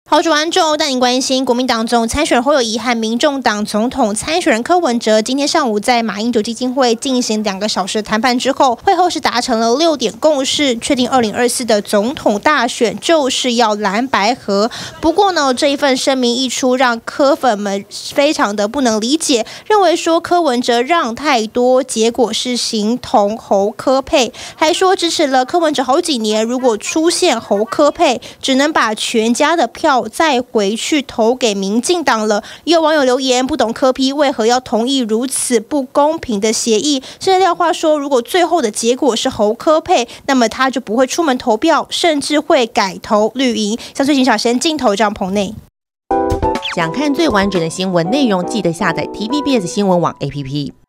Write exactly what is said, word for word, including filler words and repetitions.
好主安重，带您关心国民党总参选人侯友宜和民众党总统参选人柯文哲今天上午在马英九基金会进行两个小时谈判之后，会后是达成了六点共识，确定二零二四的总统大选就是要蓝白合。不过呢，这一份声明一出，让柯粉们非常的不能理解，认为说柯文哲让太多，结果是形同侯柯配，还说支持了柯文哲好几年，如果出现侯柯配，只能把全家的票再回去投给民进党了。也有网友留言，不懂柯 P 为何要同意如此不公平的协议，甚至廖话说，如果最后的结果是侯柯配，那么他就不会出门投票，甚至会改投绿营。像最新小神镜头帐篷内， 想看最完整的新闻内容，记得下载 T V B S 新闻网 A P P。